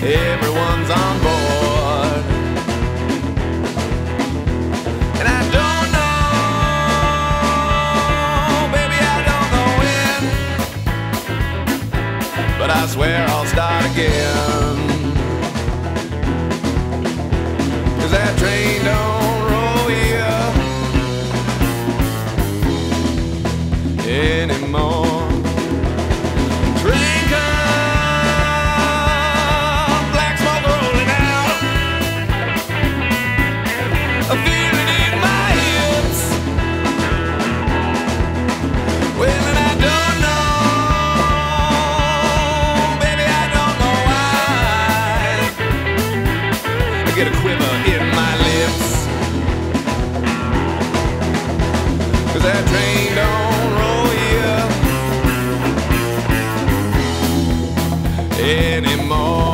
everyone's on board. And I don't know, baby, I don't know when, but I swear I'll start again. 'Cause that train don't roll here anymore. Train come, black smoke rolling out, a feeling in my hips. Well, and I don't know, baby, I don't know why I get a quiver in my lips. 'Cause that train don't roll here anymore.